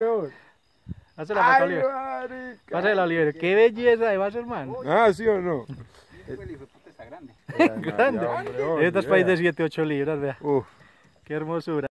Hazla para Oliver. Pásala, Oliver. Qué belleza de vaso, hermano. Ah, ¿sí o no? El hijo de puta está grande. Grande. Estas país de 7, 8 libras, vea. Uf. Qué hermosura.